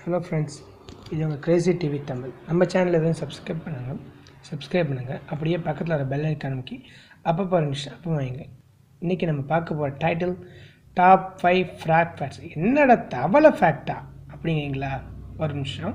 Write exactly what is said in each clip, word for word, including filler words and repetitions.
Hello friends, இது உங்கள் Crazy TV Tamil. நம்ம சேனலில் எதுவும் சப்ஸ்கிரைப் பண்ணுங்கள் சப்ஸ்கிரைப் பண்ணுங்கள் அப்படியே பக்கத்தில் வர பெல் ஐக்கான் அமைக்கி அப்போ பாருங்க அப்போ வாங்க. இன்றைக்கி நம்ம பார்க்க போகிற title top five frog facts. என்னடா தவளை ஃபேக்டா அப்படிங்கிறீங்களா? ஒரு நிமிஷம்.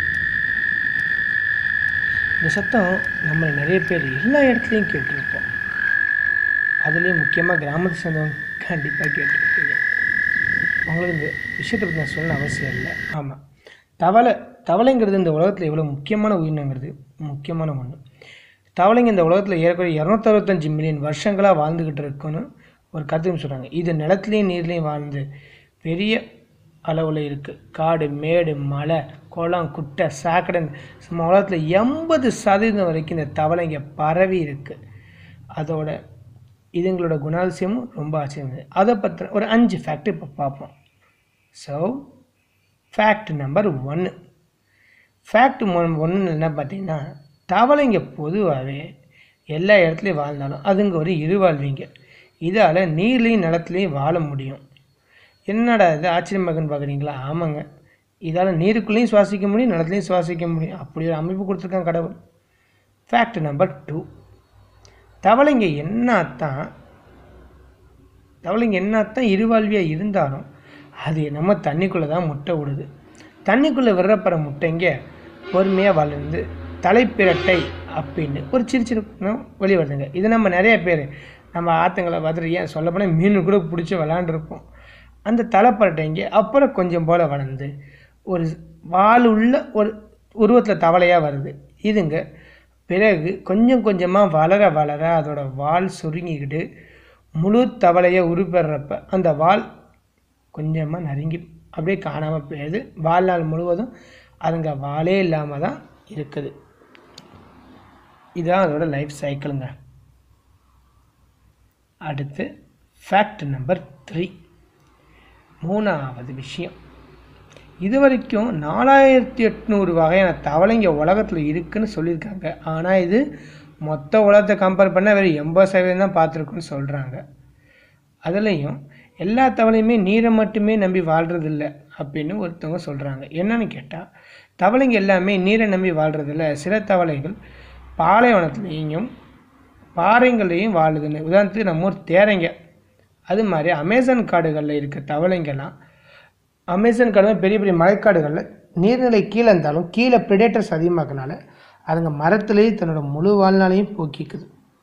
இந்த சத்தம் நம்ம நிறைய பேர் எல்லா இடத்துலையும் கேட்டிருப்போம். அதுலேயும் முக்கியமாக கிராமத்தை சேர்ந்தவங்க கண்டிப்பாக கேட்டிருப்பீங்க. உங்களுக்கு இந்த விஷயத்தை பற்றி நான் சொல்ல அவசியம் இல்லை. ஆமாம், தவளை தவளைங்கிறது இந்த உலகத்தில் எவ்வளோ முக்கியமான உயிரினங்கிறது முக்கியமான ஒன்று. தவளைங்க இந்த உலகத்தில் ஏறக்குறைய இரநூத்தி அறுபத்தஞ்சு மில்லியன் வருஷங்களாக வாழ்ந்துக்கிட்டு இருக்குன்னு ஒரு கருத்துன்னு சொல்கிறாங்க. இது நிலத்துலேயும் நீர்லேயும் வாழ்ந்து பெரிய அளவில் இருக்குது. காடு, மேடு, மலை, குளம், குட்டை, சாக்கடை, நம்ம உலகத்தில் எண்பது சதவீதம் வரைக்கும் இந்த தவளைங்க பரவி இருக்குது. அதோட இதுங்களோட குணாதிசயமும் ரொம்ப ஆச்சரியம். அதை பற்றின ஒரு அஞ்சு ஃபேக்ட் இப்போ பார்ப்போம். ஸோ ஃபேக்ட் நம்பர் ஒன்று. ஃபேக்ட் ஒன்று என்ன பார்த்தீங்கன்னா, தவளைங்க பொதுவாகவே எல்லா இடத்துலையும் வாழ்ந்தாலும் அதுங்க ஒரு இருவாழ்விங்க. இதால் நீர்லேயும் நிலத்துலையும் வாழ முடியும். என்னடா இது ஆச்சரியமாகன்னு பார்க்குறீங்களா? ஆமாங்க, இதால் நீருக்குள்ளேயும் சுவாசிக்க முடியும், நிலத்துலையும் சுவாசிக்க முடியும். அப்படி ஒரு அமைப்பு கொடுத்துருக்காங்க கடவுள். Fact number two. தவளைங்க என்னத்தான் தவளைங்க என்னத்தான் இருவாழ்வியாக இருந்தாலும் அது நம்ம தண்ணிக்குள்ளே தான் முட்டை விடுது. தண்ணிக்குள்ளே விடுறப்பற முட்டைங்க பொறுமையாக வளர்ந்து தலைப்பிரட்டை அப்படின்னு ஒரு சிறு சிறு வெளி வருதுங்க. இது நம்ம நிறைய பேர் நம்ம ஆற்றுங்களை வதறி ஏன் சொல்லப்போனால் மீன் கூட பிடிச்சி விளாண்டுருப்போம். அந்த தலைப்பரட்டைங்க அப்புறம் கொஞ்சம் போல் வளர்ந்து ஒரு வால் உள்ள ஒரு உருவத்தில் தவளையாக வருது. இதுங்க பிறகு கொஞ்சம் கொஞ்சமாக வளர வளர அதோட வால் சுருங்கிக்கிட்டு முழு தவளையை உருப்பெறப்ப அந்த வால் கொஞ்சமாக நறுங்கி அப்படியே காணாமல் போயிடுது. வாழ்நாள் முழுவதும் அதுங்க வாலே இல்லாமல் தான் இருக்குது. இதுதான் அதோட லைஃப் சைக்கிளுங்க. அடுத்து ஃபேக்ட் நம்பர் த்ரீ. மூணாவது விஷயம். இது வரைக்கும் நாலாயிரத்தி எட்நூறு வகையான தவளைங்க உலகத்தில் இருக்குதுன்னு சொல்லியிருக்காங்க. ஆனால் இது மொத்த உலகத்தை கம்பேர் பண்ணால் வேறு எண்பது சதவீதம் தான் பார்த்துருக்குன்னு சொல்கிறாங்க. அதுலேயும் எல்லா தவளையுமே நீரை மட்டுமே நம்பி வாழ்கிறதில்ல அப்படின்னு ஒருத்தவங்க சொல்கிறாங்க. என்னன்னு கேட்டால், தவளைங்க எல்லாமே நீரை நம்பி வாழ்கிறதில்ல. சில தவளைகள் பாலைவனத்துலேயும் பாறைங்களையும் வாழுதுன்னு. உதாரணத்துக்கு நம்ம ஊர் தேரைங்க, அது மாதிரி அமேசான் காடுகளில் இருக்க தவளைங்கெல்லாம் அமேசான் காடு பெரிய பெரிய மழைக்காடுகளில் நீர்நிலை கீழே இருந்தாலும் கீழே ப்ரிடேட்டர்ஸ் அதிகமாக்கனால அதுங்க மரத்துலேயே தன்னோட முழு வாழ்நாளையும் போக்கிக்குது.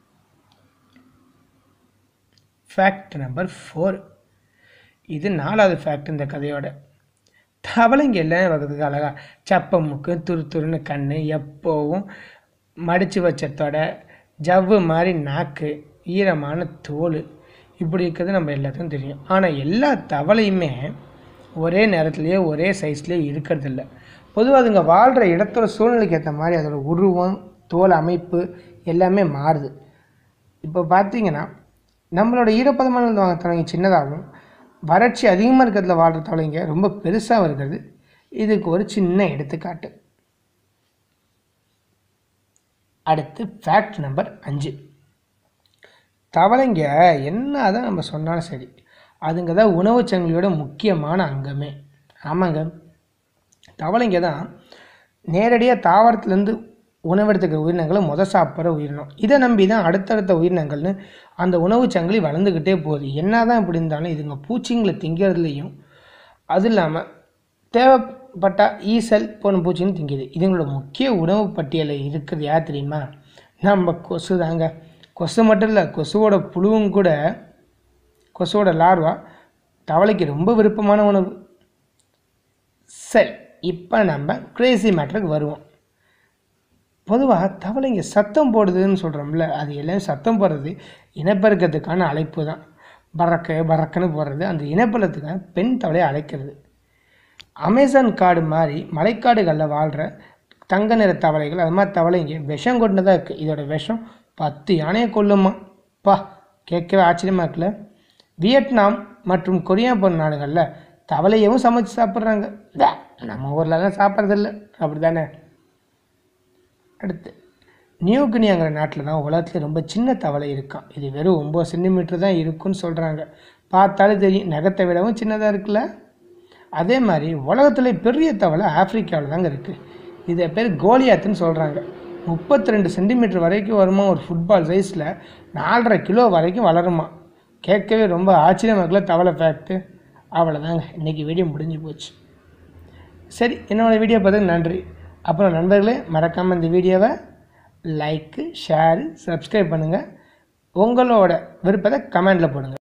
Fact number four. இது நாலாவது ஃபேக்ட் இந்த கதையோட. தவளைங்க எல்லாம் வர்றதுக்கு அழகா சப்ப முக்கு, துரு துருன்னு கண், எப்போவும் மடித்து வச்சத்தோட ஜவ்வு மாதிரி நாக்கு, ஈரமான தோல், இப்படி இருக்கிறது நம்ம எல்லாத்துக்கும் தெரியும். ஆனால் எல்லா தவளையுமே ஒரே நேரத்துலேயே ஒரே சைஸ்லேயே இருக்கிறதில்ல. பொதுவாக அதுங்க வாழ்கிற இடத்தோட சூழ்நிலைக்கு ஏற்ற மாதிரி அதோட உருவம், தோல் அமைப்பு எல்லாமே மாறுது. இப்போ பார்த்தீங்கன்னா நம்மளோட ஈரப்பதமான வாங்க தவளைங்க சின்னதாகவும், வறட்சி அதிகமாக இருக்கிறதுல வாழ்கிற தவளைங்க ரொம்ப பெருசாக இருக்கிறது இதுக்கு ஒரு சின்ன எடுத்துக்காட்டு. அடுத்து ஃபேக்ட் நம்பர் அஞ்சு. தவளைங்க என்ன தான் நம்ம சொன்னாலும் சரி, அதுங்க தான் உணவு சங்கிலியோட முக்கியமான அங்கமே. ஆமாங்க, தவளைங்க தான் நேரடியாக தாவரத்துலேருந்து உணவெடுத்துக்கிற உயிரினங்களை முத சாப்பிட்ற உயிரினம். இதை நம்பி தான் அடுத்தடுத்த உயிரினங்கள்னு அந்த உணவு சங்கிலி வளர்ந்துக்கிட்டே போகுது. என்ன தான் இப்படி இருந்தாலும் இதுங்க பூச்சிங்களை திங்கிறதுலையும், அது இல்லாமல் தேவைப்பட்டால் ஈசல் போன பூச்சின்னு திங்குது. இதுங்களோட முக்கிய உணவு பட்டியலில் இருக்கிறது யார் தெரியுமா? நம்ம கொசு தாங்க. கொசு மட்டும் இல்லை, கொசுவோட புழுவும் கூட, கொசுவோட லார்வா தவளைக்கு ரொம்ப விருப்பமான உணவு. சரி, இப்போ நம்ம கிரேசி மேட்டருக்கு வருவோம். பொதுவாக தவளைங்க சத்தம் போடுதுன்னு சொல்கிறோம்ல, அது எல்லாம் சத்தம் போடுறது இனப்பெருக்கத்துக்கான அழைப்பு தான். பறக்க பறக்கன்னு போடுறது அந்த இனப்பெருக்கத்துக்கான பெண் தவளையை அழைக்கிறது. அமேசான் காடு மாதிரி மலைக்காடுகளில் வாழ்கிற தங்க நிற தவளைகள், அது மாதிரி தவளைங்க விஷம் கொண்டதாக இருக்குது. இதோட விஷம் பத்து யானையை கொல்லுமா? பா, கேட்கவே ஆச்சரியமாக இருக்குல்ல. வியட்நாம் மற்றும் கொரியா போன்ற நாடுகளில் தவளையவும் சமைச்சு சாப்பிட்றாங்க. நம்ம ஊர்லலாம் சாப்பிட்றதில்ல, அப்படி தானே? அடுத்து நியூகினியாங்கிற நாட்டில் தான் உலகத்தில் ரொம்ப சின்ன தவளை இருக்கான். இது வெறும் ஒம்பது சென்டிமீட்டர் தான் இருக்குன்னு சொல்கிறாங்க. பார்த்தாலும் தெரியும், நகத்தை விடவும் சின்னதாக இருக்குல்ல. அதே மாதிரி உலகத்தில் பெரிய தவளை ஆப்பிரிக்காவில் தாங்க இருக்குது. இதை பேர் கோலியாத்துன்னு சொல்கிறாங்க. முப்பத்தி ரெண்டு சென்டிமீட்டர் வரைக்கும் வருமா, ஒரு ஃபுட்பால் சைஸில் நாலரை கிலோ வரைக்கும் வளருமா. கேட்கவே ரொம்ப ஆச்சரியமாக இருக்குல்ல தவளை ஃபேக்ட்டு. அவ்வளோதாங்க, இன்றைக்கி வீடியோ முடிஞ்சு போச்சு. சரி, என்னோடய வீடியோ பார்த்து நன்றி. அப்புறம் நண்பர்களே, மறக்காமல் இந்த வீடியோவை லைக்கு, ஷேரு, சப்ஸ்கிரைப் பண்ணுங்கள். உங்களோட விருப்பத்தை கமெண்டில் போடுங்க.